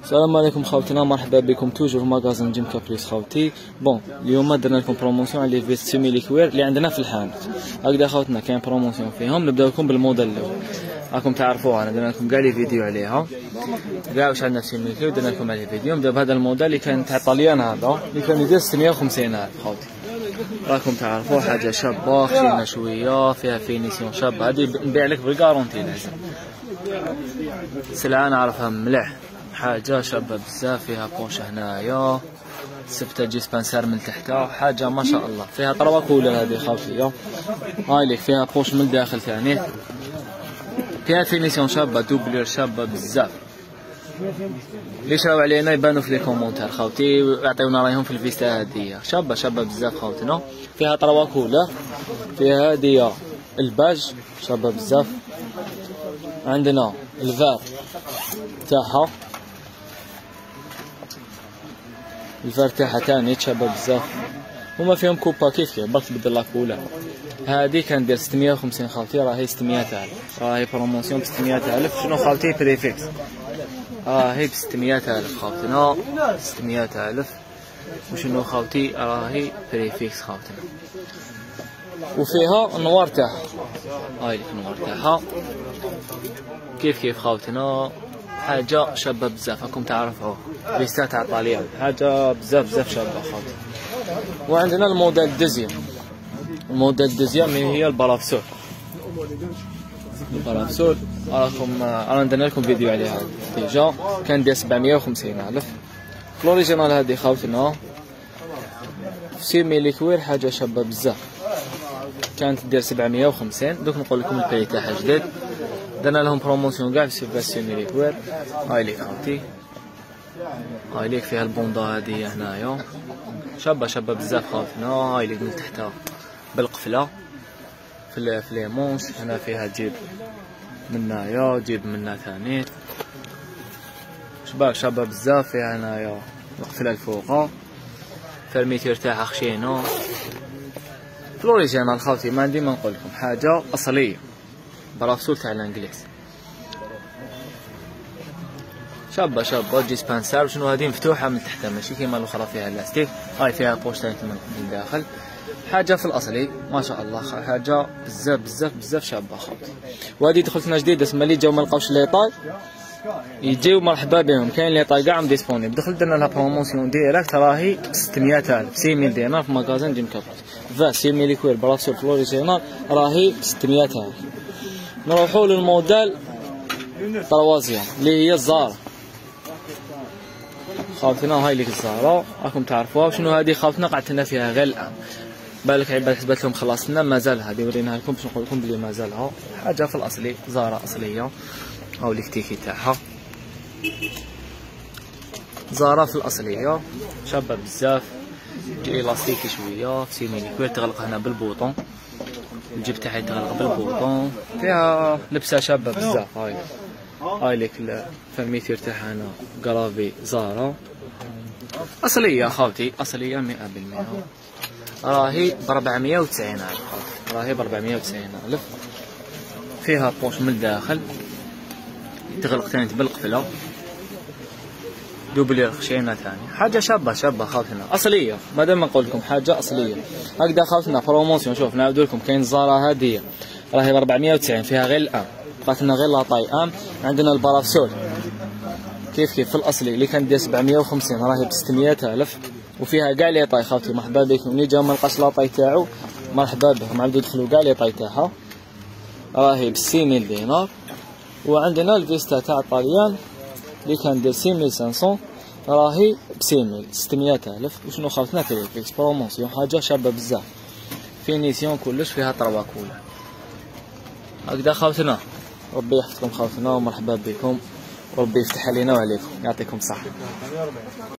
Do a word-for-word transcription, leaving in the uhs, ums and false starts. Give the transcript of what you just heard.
السلام عليكم خوتنا، مرحبا بكم توجور في ماغازين جيم كابريس خوتي. بون اليوم درنا لكم بروموسيون على لي فيست سيمي كوير اللي عندنا في الحانوت. هكذا خوتنا كاين بروموسيون فيهم. نبداو لكم بالموديل الاول، راكم تعرفوها، انا درنا لكم كاع لي فيديو عليها، كاع واش عندنا في سيمي كوير درنا لكم على فيديو. نبدا بهذا الموديل اللي كان تاع طاليان، هذا اللي كان يدير ستمية وخمسين ألف خوتي. راكم تعرفوا حاجه شابه خشينه شويه، فيها فينيسيون شابه. هذه نبيع لك بالكارونتي لازم، سلعه نعرفها مليح، حاجه شابه بزاف. فيها بوش هنايا، سبته ديسبانسير من تحتها، حاجه ما شاء الله. فيها طروا كولر هذه خوتي، هاي ليك فيها بوش من الداخل ثاني، فيها فينيسيون شابه، دوبلير شابه بزاف. اللي شراو علينا يبانوا في لي كومونتير خوتي، يعطيونا رايهم في الفيستا هذه، شابه شابه بزاف خوتنا. فيها طروا كولر، فيها هذه الباج شابه بزاف. عندنا الفار تاعها، الفار تاعها تاني شابه بزاف. هما فيهم كوبا كيف كيف، برك تبدل لا كولر. هذه كندير ستمية وخمسين خوتي، راهي ستمية ألف، راهي بروموسيون ب ستمية ألف. شنو خوتي بريفيكس، راهي ب ستمية ألف خوتنا، ستمية ألف. وشنو خوتي راهي بريفيكس خوتنا. وفيها النوار تاعها، هاي لك النوار تاعها كيف كيف خوتنا، حاجه شابه بزاف. راكم تعرفوها فيستا تاع طاليان، حاجه بزاف بزاف شابه خوتي. وعندنا الموديل دوزيام، الموديل دوزيام هي البرافسول. البرافسول راكم انا درنا لكم فيديو عليها ديجا، كان ديال سبعمية وخمسين ألف. الاوريجينال هذه خوتنا سيمي ليكوير، حاجه شابه بزاف، كانت دير سبعمية وخمسين. دوك نقول لكم البري تاعها جديد، درنا لهم بروموسيون كاع في سيلفاسيون ليكوير. هاي ليك خوتي، هاي ليك فيها البوندا هذه هنايا، شابه شابه بزاف خوتنا. هاي ليك من تحتها بالقفله في في لي مونش، هنا فيها جيب منايا، جيب منا ثاني، شباب شابه بزاف. فيها هنايا القفله الفوقه، فرميتير تاعها خشينه. فلوريجينال خوتي، ما عندي ما نقول لكم، حاجه اصليه، برافسول تاع الانجليز، شابه شابه ديسبانسار. شنو هذه مفتوحه من تحت، ماشي كيما الاخرى فيها لاستيك. هاي فيها بوش ثاني من الداخل، حاجه في الاصلي ما شاء الله، حاجه بزاف بزاف بزاف شابه خوتي. وهذه دخلتنا جديده، اسمها اللي جاو ما لقاوش لي طاي يجيو مرحبا بهم، كاين لي طاي كاع ديسپونيبل. دخلت درنا لها بروموسيون ديريكت، راهي ستمية ألف، ستمية دينار في ماغازين جيم كابريس. فا سيمي ليكوير برافسول فلوريجينال راهي ستمية ألف. نروحوا للموديل طروازيام اللي هي الزارة خوتنا. هاي ليك الزارة، راكم تعرفوها. وشنو هذه خوتنا قعدتنا فيها غير الان، بالك عباد حسبت لهم خلصنا، مازال هذه وريناها لكم باش نقول لكم بلي مازالها حاجه في الاصلي، زارة اصليه. هاو ليك تيكي تاعها، زارة في الاصليه، شابه بزاف، تجي الاستيكي شويه في سيمي ليكوير. تغلق هنا بالبوطون، الجيب تاعها يتغلق بالبوطون، فيها لبسه شابه بزاف. هاي هاي ليك الفرميتير تاعها هنا كرافي زارة اصليه خوتي، اصليه مئة بالمئة. راهي بربعمية وتسعين ألف، راهي بربعمية وتسعين ألف. فيها بوش من الداخل، تغلق ثاني بالقفله، دوبلير خشينه ثاني، حاجه شابه شابه خوتنا اصليه. مادام نقول لكم حاجه اصليه هكذا خوتنا. بروموسيون شوف نعاود لكم، كاين الزاره هذه راهي بربعمية وتسعين، فيها غير الان، بقات لنا غير لاطاي ام. عندنا البرافسول كيف كيف في الاصلي اللي كان دير سبعمية وخمسين، راهي ب ستمية ألف. وفيها كاع لي طاي خوتي، مرحبا بكم. اللي جاو ما لقاش لاطاي تاعو مرحبا بهم، عاودوا دخلوا كاع لي طاي تاعها، راهي ب ستمية دينار. وعندنا الفيستا تاع طاليان اللي كان دير ستة آلاف وخمسمية، راهي ب ستمية ألف. وشنو خوتنا بريفيكس بروموسيون، حاجه شابه بزاف، فينيسيون كلش، فيها طروا كولر هكذا خوتنا. ربي يحفظكم خوتنا، ومرحبا بكم، وربي يفتح علينا وعليكم، يعطيكم الصحه.